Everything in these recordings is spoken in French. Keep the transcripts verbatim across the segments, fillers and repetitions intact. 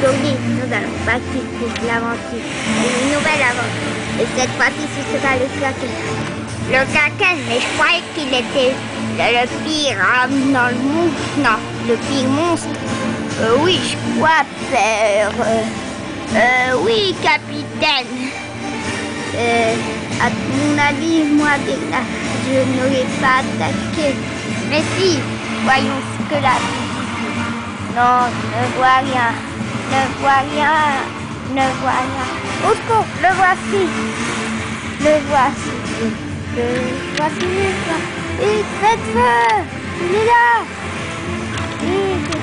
Aujourd'hui, nous allons partir pour l'aventure, une nouvelle aventure. Et cette fois-ci, ce sera le Kraken. Le Kraken, mais je croyais qu'il était le, le pire homme dans le monde. Non, le pire monstre. Euh, oui, je crois, père. Euh, euh, oui, capitaine. Euh, à mon avis, moi, déjà, je n'aurais pas attaqué. Mais si, voyons ce que la vie dit. Non, je ne vois rien. Ne vois rien. Ne vois rien. Au secours, le voici. Le voici. Le voici. Vite, faites feu. Il est là. Vite.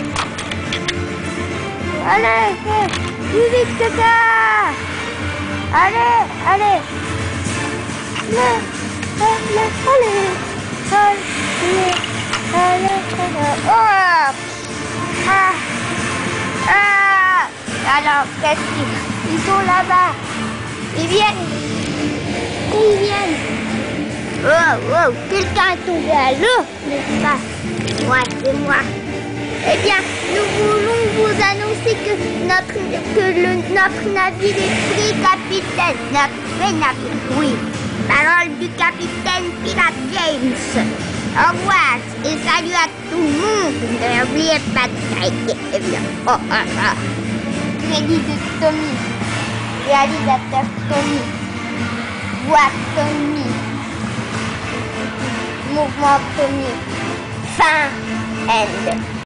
Allez, fais. Plus vite que ça. Allez, allez. Le, allez, allez. Allez, allez, allez. Oh. Ah. Ah. Alors, qu'est-ce qu'ils ils sont là-bas. Ils viennent. Ils viennent. Oh, oh, quelqu'un est tombé à l'eau, n'est-ce pas? Moi, c'est moi. Eh bien, nous voulons vous annoncer que notre, que le, notre navire est pris, capitaine. Notre vrai navire, oui. Parole du capitaine Pirate James. Au revoir et salut à tout le monde. N'oubliez pas de liker, évidemment. Oh, oh, oh. Crédit de Tommy. Réalisateur Tommy. Voix Tommy. Mouvement Tommy. Fin. End.